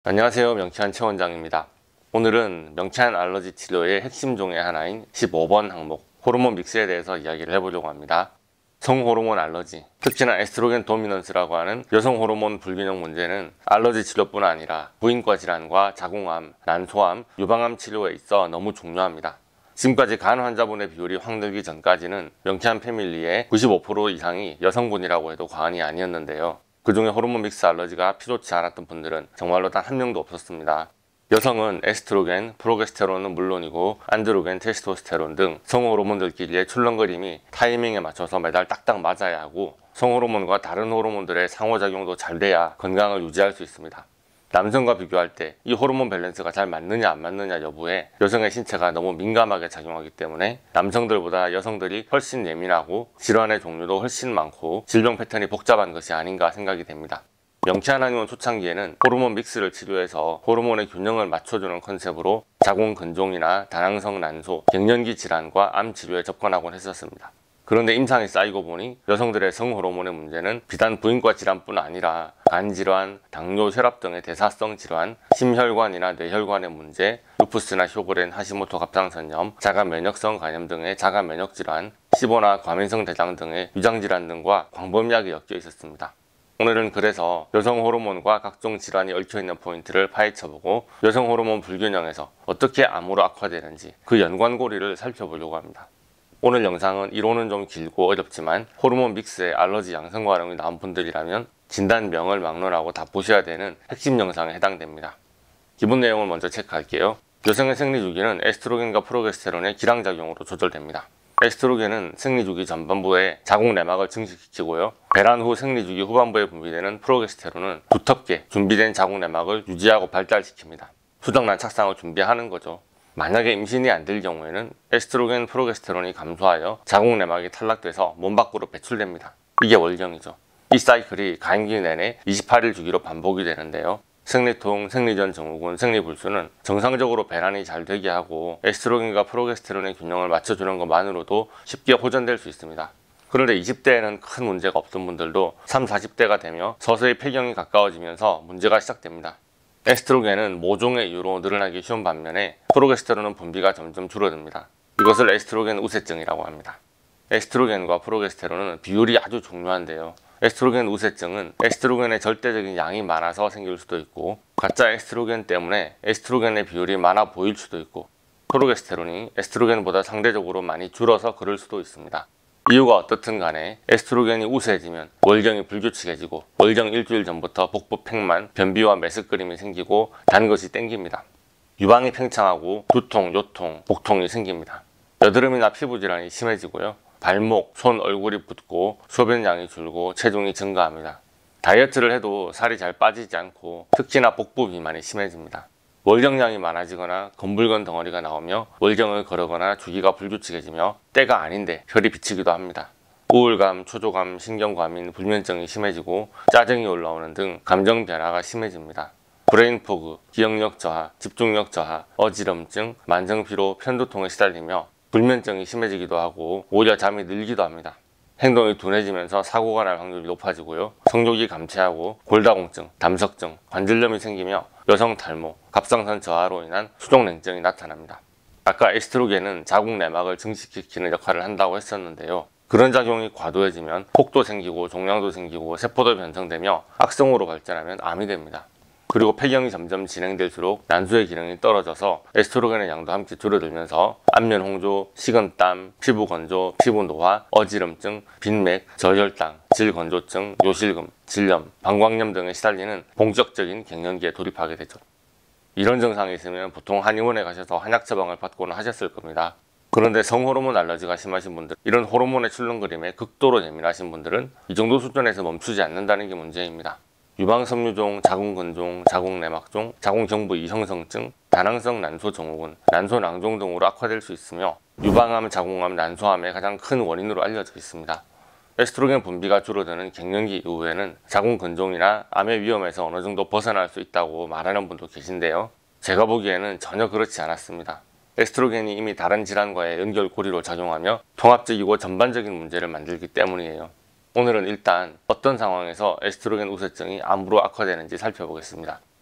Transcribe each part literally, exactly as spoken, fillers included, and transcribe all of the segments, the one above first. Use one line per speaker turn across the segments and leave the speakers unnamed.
안녕하세요. 명쾌한 최 원장입니다. 오늘은 명쾌한 알러지 치료의 핵심 중의 하나인 십오 번 항목 호르몬 믹스에 대해서 이야기를 해보려고 합니다. 성호르몬 알러지, 특히나 에스트로겐 도미넌스라고 하는 여성 호르몬 불균형 문제는 알러지 치료뿐 아니라 부인과 질환과 자궁암, 난소암, 유방암 치료에 있어 너무 중요합니다. 지금까지 간 환자분의 비율이 확 늘기 전까지는 명쾌한 패밀리의 구십오 퍼센트 이상이 여성분이라고 해도 과언이 아니었는데요. 그 중에 호르몬 믹스 알러지가 필요치 않았던 분들은 정말로 단 한 명도 없었습니다. 여성은 에스트로겐, 프로게스테론은 물론이고 안드로겐, 테스토스테론 등 성호르몬들끼리의 출렁거림이 타이밍에 맞춰서 매달 딱딱 맞아야 하고 성호르몬과 다른 호르몬들의 상호작용도 잘 돼야 건강을 유지할 수 있습니다. 남성과 비교할 때 이 호르몬 밸런스가 잘 맞느냐 안 맞느냐 여부에 여성의 신체가 너무 민감하게 작용하기 때문에 남성들보다 여성들이 훨씬 예민하고 질환의 종류도 훨씬 많고 질병 패턴이 복잡한 것이 아닌가 생각이 됩니다. 명쾌한 한의원 초창기에는 호르몬 믹스를 치료해서 호르몬의 균형을 맞춰주는 컨셉으로 자궁 근종이나 다낭성 난소, 갱년기 질환과 암 치료에 접근하곤 했었습니다. 그런데 임상이 쌓이고 보니 여성들의 성호르몬의 문제는 비단 부인과 질환뿐 아니라 간질환, 당뇨, 혈압 등의 대사성 질환, 심혈관이나 뇌혈관의 문제, 루푸스나 쇼그렌, 하시모토 갑상선염, 자가 면역성 간염 등의 자가 면역 질환, 시보나 과민성 대장 등의 위장 질환 등과 광범위하게 엮여 있었습니다. 오늘은 그래서 여성 호르몬과 각종 질환이 얽혀있는 포인트를 파헤쳐보고 여성 호르몬 불균형에서 어떻게 암으로 악화되는지 그 연관고리를 살펴보려고 합니다. 오늘 영상은 이론은 좀 길고 어렵지만 호르몬 믹스에 알러지 양성 반응이 나온 분들이라면 진단명을 막론하고 다 보셔야 되는 핵심 영상에 해당됩니다. 기본 내용을 먼저 체크할게요. 여성의 생리주기는 에스트로겐과 프로게스테론의 기량작용으로 조절됩니다. 에스트로겐은 생리주기 전반부에 자궁 내막을 증식시키고요. 배란 후 생리주기 후반부에 분비되는 프로게스테론은 두텁게 준비된 자궁 내막을 유지하고 발달시킵니다. 수정란 착상을 준비하는 거죠. 만약에 임신이 안 될 경우에는 에스트로겐, 프로게스테론이 감소하여 자궁 내막이 탈락돼서 몸 밖으로 배출됩니다. 이게 월경이죠. 이 사이클이 가임기 내내 이십팔 일 주기로 반복이 되는데요. 생리통, 생리전 증후군, 생리불수는 정상적으로 배란이 잘 되게 하고 에스트로겐과 프로게스테론의 균형을 맞춰주는 것만으로도 쉽게 호전될 수 있습니다. 그런데 이십 대에는 큰 문제가 없던 분들도 삼십, 사십 대가 되며 서서히 폐경이 가까워지면서 문제가 시작됩니다. 에스트로겐은 모종의 이유로 늘어나기 쉬운 반면에 프로게스테론은 분비가 점점 줄어듭니다. 이것을 에스트로겐 우세증이라고 합니다. 에스트로겐과 프로게스테론은 비율이 아주 중요한데요. 에스트로겐 우세증은 에스트로겐의 절대적인 양이 많아서 생길 수도 있고 가짜 에스트로겐 때문에 에스트로겐의 비율이 많아 보일 수도 있고 프로게스테론이 에스트로겐보다 상대적으로 많이 줄어서 그럴 수도 있습니다. 이유가 어떻든 간에 에스트로겐이 우세해지면 월경이 불규칙해지고 월경 일주일 전부터 복부 팽만, 변비와 메스꺼림이 생기고 단 것이 땡깁니다. 유방이 팽창하고 두통, 요통, 복통이 생깁니다. 여드름이나 피부질환이 심해지고요. 발목, 손, 얼굴이 붓고 소변량이 줄고 체중이 증가합니다. 다이어트를 해도 살이 잘 빠지지 않고 특히나 복부 비만이 심해집니다. 월경량이 많아지거나 검붉은 덩어리가 나오며 월경을 거르거나 주기가 불규칙해지며 때가 아닌데 혈이 비치기도 합니다. 우울감, 초조감, 신경과민, 불면증이 심해지고 짜증이 올라오는 등 감정 변화가 심해집니다. 브레인 포그, 기억력 저하, 집중력 저하, 어지럼증, 만성피로, 편두통에 시달리며 불면증이 심해지기도 하고 오히려 잠이 늘기도 합니다. 행동이 둔해지면서 사고가 날 확률이 높아지고요. 성욕이 감퇴하고 골다공증, 담석증, 관절염이 생기며 여성 탈모, 갑상선 저하로 인한 수족냉증이 나타납니다. 아까 에스트로겐은 자궁 내막을 증식시키는 역할을 한다고 했었는데요. 그런 작용이 과도해지면 폭도 생기고 종양도 생기고 세포도 변성되며 악성으로 발전하면 암이 됩니다. 그리고 폐경이 점점 진행될수록 난소의 기능이 떨어져서 에스트로겐의 양도 함께 줄어들면서 안면 홍조, 식은땀, 피부 건조, 피부 노화, 어지럼증, 빈맥, 저혈당, 질건조증, 요실금, 질염, 방광염 등에 시달리는 본격적인 갱년기에 돌입하게 되죠. 이런 증상이 있으면 보통 한의원에 가셔서 한약 처방을 받고는 하셨을 겁니다. 그런데 성호르몬 알러지가 심하신 분들, 이런 호르몬의 출렁거림에 극도로 예민하신 분들은 이 정도 수준에서 멈추지 않는다는 게 문제입니다. 유방섬유종, 자궁근종, 자궁내막종, 자궁경부 이형성증, 다낭성 난소 증후군, 난소낭종 등으로 악화될 수 있으며 유방암, 자궁암, 난소암의 가장 큰 원인으로 알려져 있습니다. 에스트로겐 분비가 줄어드는 갱년기 이후에는 자궁근종이나 암의 위험에서 어느 정도 벗어날 수 있다고 말하는 분도 계신데요. 제가 보기에는 전혀 그렇지 않았습니다. 에스트로겐이 이미 다른 질환과의 연결고리로 작용하며 통합적이고 전반적인 문제를 만들기 때문이에요. 오늘은 일단 어떤 상황에서 에스트로겐 우세증이 암으로 악화되는지 살펴보겠습니다.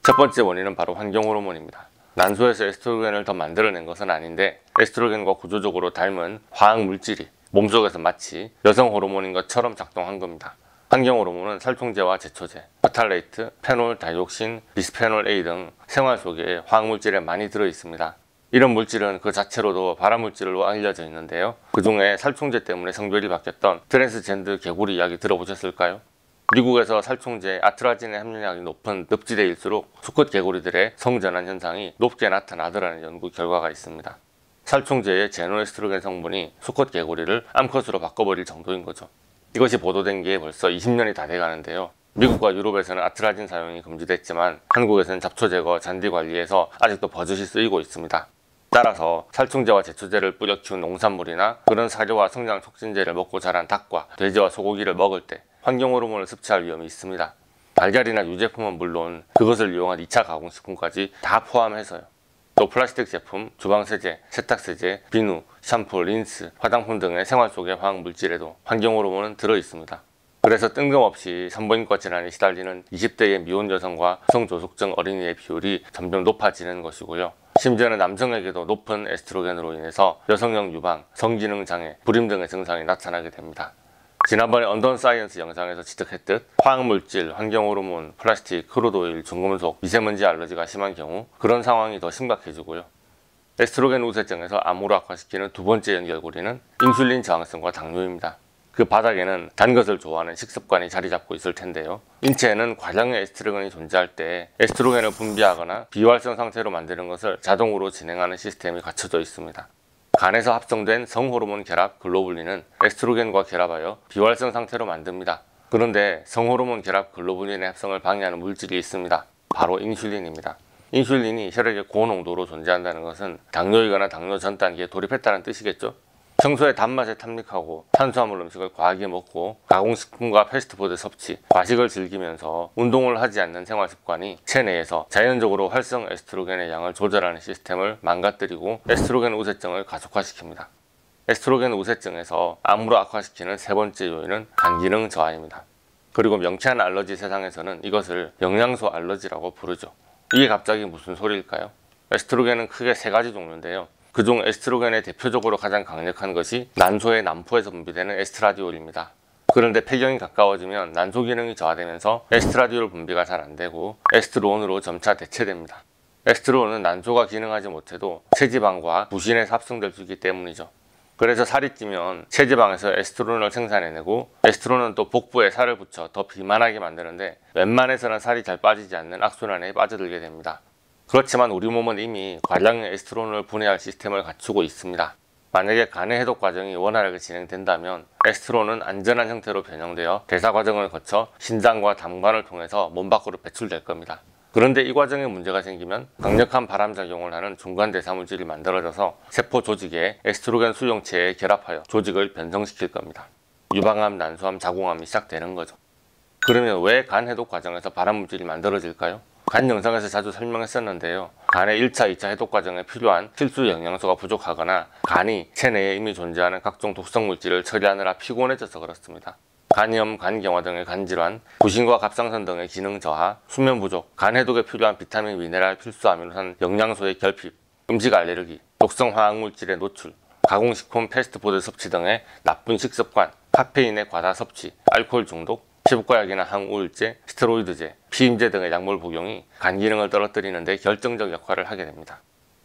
첫 번째 원인은 바로 환경 호르몬입니다. 난소에서 에스트로겐을 더 만들어낸 것은 아닌데 에스트로겐과 구조적으로 닮은 화학 물질이 몸속에서 마치 여성 호르몬인 것처럼 작동한 겁니다. 환경 호르몬은 살충제와 제초제, 포탈레이트, 페놀, 다이옥신, 비스페놀 A 등 생활 속에 화학 물질에 많이 들어 있습니다. 이런 물질은 그 자체로도 발암 물질로 알려져 있는데요. 그 중에 살충제 때문에 성별이 바뀌었던 트랜스젠더 개구리 이야기 들어보셨을까요? 미국에서 살충제 아트라진의 함유량이 높은 늪지대일수록 수컷 개구리들의 성전환 현상이 높게 나타나더라는 연구 결과가 있습니다. 살충제의 제노에스트로겐 성분이 수컷 개구리를 암컷으로 바꿔버릴 정도인 거죠. 이것이 보도된 게 벌써 이십 년이 다 돼가는데요. 미국과 유럽에서는 아트라진 사용이 금지됐지만 한국에서는 잡초 제거, 잔디 관리에서 아직도 버젓이 쓰이고 있습니다. 따라서 살충제와 제초제를 뿌려 키운 농산물이나 그런 사료와 성장 촉진제를 먹고 자란 닭과 돼지와 소고기를 먹을 때 환경 호르몬을 섭취할 위험이 있습니다. 달걀이나 유제품은 물론 그것을 이용한 이 차 가공식품까지 다 포함해서요. 또 플라스틱 제품, 주방세제, 세탁세제, 비누, 샴푸, 린스, 화장품 등의 생활 속의 화학 물질에도 환경 호르몬은 들어있습니다. 그래서 뜬금없이 산부인과 질환에 시달리는 이십 대의 미혼 여성과 성조숙증 어린이의 비율이 점점 높아지는 것이고요. 심지어는 남성에게도 높은 에스트로겐으로 인해서 여성형 유방, 성기능 장애, 불임 등의 증상이 나타나게 됩니다. 지난번에 언던 사이언스 영상에서 지적했듯 화학물질, 환경호르몬, 플라스틱, 크루드오일, 중금속, 미세먼지 알러지가 심한 경우 그런 상황이 더 심각해지고요. 에스트로겐 우세증에서 암으로 악화시키는 두 번째 연결고리는 인슐린 저항성과 당뇨입니다. 그 바닥에는 단 것을 좋아하는 식습관이 자리 잡고 있을 텐데요. 인체에는 과량의 에스트로겐이 존재할 때 에스트로겐을 분비하거나 비활성 상태로 만드는 것을 자동으로 진행하는 시스템이 갖춰져 있습니다. 간에서 합성된 성호르몬 결합 글로불린은 에스트로겐과 결합하여 비활성 상태로 만듭니다. 그런데 성호르몬 결합 글로불린의 합성을 방해하는 물질이 있습니다. 바로 인슐린입니다. 인슐린이 혈액에 고농도로 존재한다는 것은 당뇨이거나 당뇨 전 단계에 돌입했다는 뜻이겠죠? 평소에 단맛에 탐닉하고 탄수화물 음식을 과하게 먹고 가공식품과 패스트푸드 섭취, 과식을 즐기면서 운동을 하지 않는 생활 습관이 체내에서 자연적으로 활성 에스트로겐의 양을 조절하는 시스템을 망가뜨리고 에스트로겐 우세증을 가속화시킵니다. 에스트로겐 우세증에서 암으로 악화시키는 세 번째 요인은 간 기능 저하입니다. 그리고 명쾌한 알러지 세상에서는 이것을 영양소 알러지라고 부르죠. 이게 갑자기 무슨 소리일까요? 에스트로겐은 크게 세 가지 종류인데요. 그중 에스트로겐의 대표적으로 가장 강력한 것이 난소의 난포에서 분비되는 에스트라디올입니다. 그런데 폐경이 가까워지면 난소 기능이 저하되면서 에스트라디올 분비가 잘 안되고 에스트론으로 점차 대체됩니다. 에스트론은 난소가 기능하지 못해도 체지방과 부신에서 합성될 수 있기 때문이죠. 그래서 살이 찌면 체지방에서 에스트론을 생산해내고 에스트론은 또 복부에 살을 붙여 더 비만하게 만드는데 웬만해서는 살이 잘 빠지지 않는 악순환에 빠져들게 됩니다. 그렇지만 우리 몸은 이미 과량의 에스트론을 분해할 시스템을 갖추고 있습니다. 만약에 간의 해독 과정이 원활하게 진행된다면 에스트론은 안전한 형태로 변형되어 대사 과정을 거쳐 신장과 담관을 통해서 몸 밖으로 배출될 겁니다. 그런데 이 과정에 문제가 생기면 강력한 발암작용을 하는 중간 대사물질이 만들어져서 세포 조직에 에스트로겐 수용체에 결합하여 조직을 변성시킬 겁니다. 유방암, 난소암, 자궁암이 시작되는 거죠. 그러면 왜 간 해독 과정에서 발암물질이 만들어질까요? 간 영상에서 자주 설명했었는데요. 간의 일 차, 이 차 해독 과정에 필요한 필수 영양소가 부족하거나 간이 체내에 이미 존재하는 각종 독성 물질을 처리하느라 피곤해져서 그렇습니다. 간염, 간경화 등의 간질환, 부신과 갑상선 등의 기능 저하, 수면 부족, 간 해독에 필요한 비타민, 미네랄, 필수 아미노산, 영양소의 결핍, 음식 알레르기, 독성 화학물질의 노출, 가공식품, 패스트푸드 섭취 등의 나쁜 식습관, 카페인의 과다 섭취, 알코올 중독, 피부과약이나 항우울제, 스테로이드제, 피임제 등의 약물 복용이 간 기능을 떨어뜨리는 데 결정적 역할을 하게 됩니다.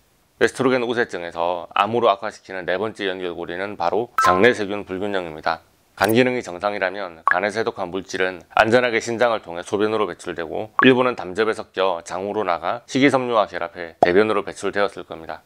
에스트로겐 우세증에서 암으로 악화시키는 네 번째 연결고리는 바로 장내세균 불균형입니다. 간 기능이 정상이라면 간에서 해독한 물질은 안전하게 신장을 통해 소변으로 배출되고 일부는 담즙에 섞여 장으로 나가 식이섬유와 결합해 대변으로 배출되었을 겁니다.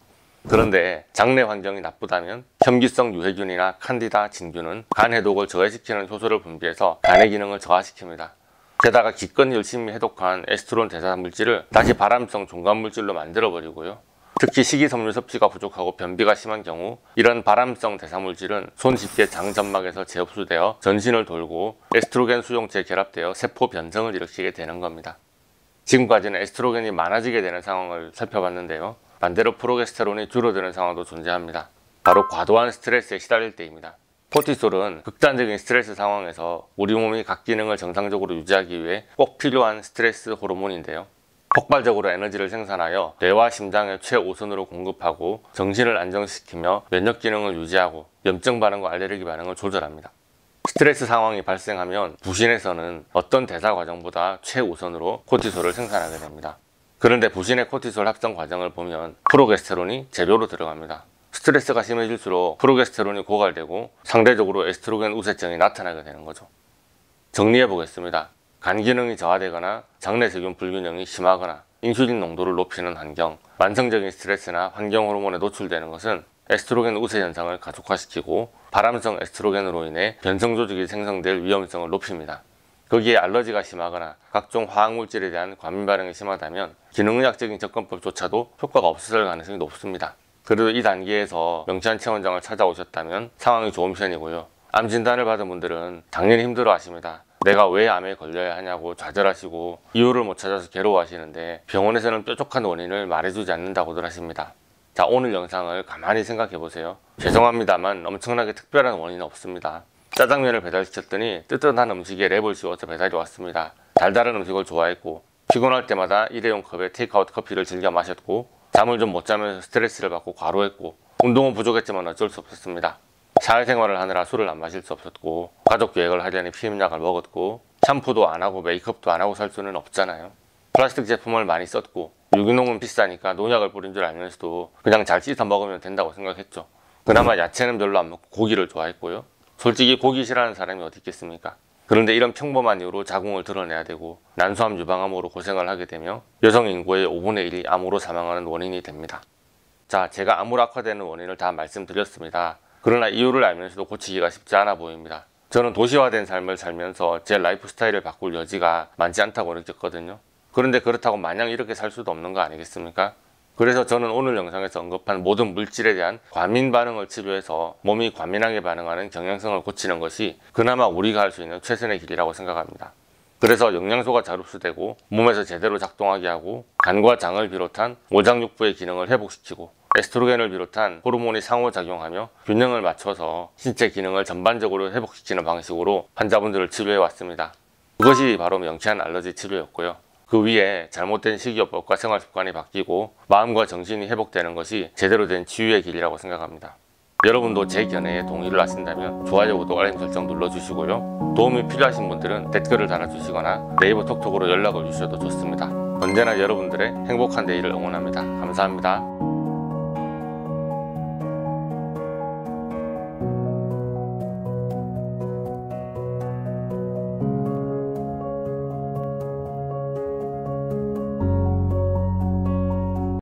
그런데 장내 환경이 나쁘다면 혐기성 유해균이나 칸디다 진균은 간 해독을 저해시키는 효소를 분비해서 간의 기능을 저하시킵니다. 게다가 기껏 열심히 해독한 에스트론 대사 물질을 다시 발암성 중간물질로 만들어버리고요. 특히 식이섬유 섭취가 부족하고 변비가 심한 경우 이런 발암성 대사물질은 손쉽게 장 점막에서 재흡수되어 전신을 돌고 에스트로겐 수용체에 결합되어 세포 변성을 일으키게 되는 겁니다. 지금까지는 에스트로겐이 많아지게 되는 상황을 살펴봤는데요. 반대로 프로게스테론이 줄어드는 상황도 존재합니다. 바로 과도한 스트레스에 시달릴 때입니다. 코티솔은 극단적인 스트레스 상황에서 우리 몸이 각 기능을 정상적으로 유지하기 위해 꼭 필요한 스트레스 호르몬인데요. 폭발적으로 에너지를 생산하여 뇌와 심장에 최우선으로 공급하고 정신을 안정시키며 면역 기능을 유지하고 염증 반응과 알레르기 반응을 조절합니다. 스트레스 상황이 발생하면 부신에서는 어떤 대사 과정보다 최우선으로 코티솔을 생산하게 됩니다. 그런데 부신의 코티솔 합성 과정을 보면 프로게스테론이 제로로 들어갑니다. 스트레스가 심해질수록 프로게스테론이 고갈되고 상대적으로 에스트로겐 우세증이 나타나게 되는 거죠. 정리해 보겠습니다. 간 기능이 저하되거나 장내세균 불균형이 심하거나 인슐린 농도를 높이는 환경, 만성적인 스트레스나 환경 호르몬에 노출되는 것은 에스트로겐 우세 현상을 가속화시키고 발암성 에스트로겐으로 인해 변성 조직이 생성될 위험성을 높입니다. 거기에 알러지가 심하거나 각종 화학물질에 대한 과민 반응이 심하다면 기능의학적인 접근법조차도 효과가 없을 가능성이 높습니다. 그래도 이 단계에서 명찬 체원장을 찾아오셨다면 상황이 좋은 편이고요. 암 진단을 받은 분들은 당연히 힘들어 하십니다. 내가 왜 암에 걸려야 하냐고 좌절하시고 이유를 못 찾아서 괴로워하시는데 병원에서는 뾰족한 원인을 말해주지 않는다고들 하십니다. 자, 오늘 영상을 가만히 생각해 보세요. 죄송합니다만 엄청나게 특별한 원인은 없습니다. 짜장면을 배달시켰더니 뜨뜻한 음식에 랩을 씌워서 배달이 왔습니다. 달달한 음식을 좋아했고 피곤할 때마다 일회용 컵에 테이크아웃 커피를 즐겨 마셨고 잠을 좀 못 자면서 스트레스를 받고 과로했고 운동은 부족했지만 어쩔 수 없었습니다. 사회생활을 하느라 술을 안 마실 수 없었고 가족 계획을 하려니 피임약을 먹었고 샴푸도 안 하고 메이크업도 안 하고 살 수는 없잖아요. 플라스틱 제품을 많이 썼고 유기농은 비싸니까 농약을 뿌린 줄 알면서도 그냥 잘 씻어 먹으면 된다고 생각했죠. 그나마 야채는 별로 안 먹고 고기를 좋아했고요. 솔직히 고기 싫어하는 사람이 어디 있겠습니까? 그런데 이런 평범한 이유로 자궁을 드러내야 되고 난소암 유방암으로 고생을 하게 되며 여성 인구의 오분의 일이 암으로 사망하는 원인이 됩니다. 자, 제가 암으로 악화되는 원인을 다 말씀드렸습니다. 그러나 이유를 알면서도 고치기가 쉽지 않아 보입니다. 저는 도시화된 삶을 살면서 제 라이프 스타일을 바꿀 여지가 많지 않다고 느꼈거든요. 그런데 그렇다고 마냥 이렇게 살 수도 없는 거 아니겠습니까? 그래서 저는 오늘 영상에서 언급한 모든 물질에 대한 과민 반응을 치료해서 몸이 과민하게 반응하는 경향성을 고치는 것이 그나마 우리가 할 수 있는 최선의 길이라고 생각합니다. 그래서 영양소가 잘 흡수되고 몸에서 제대로 작동하게 하고 간과 장을 비롯한 오장육부의 기능을 회복시키고 에스트로겐을 비롯한 호르몬이 상호작용하며 균형을 맞춰서 신체 기능을 전반적으로 회복시키는 방식으로 환자분들을 치료해 왔습니다. 그것이 바로 명치한 알러지 치료였고요. 그 위에 잘못된 식이요법과 생활습관이 바뀌고 마음과 정신이 회복되는 것이 제대로 된 치유의 길이라고 생각합니다. 여러분도 제 견해에 동의를 하신다면 좋아요, 구독, 알림 설정 눌러주시고요. 도움이 필요하신 분들은 댓글을 달아주시거나 네이버 톡톡으로 연락을 주셔도 좋습니다. 언제나 여러분들의 행복한 내일을 응원합니다. 감사합니다.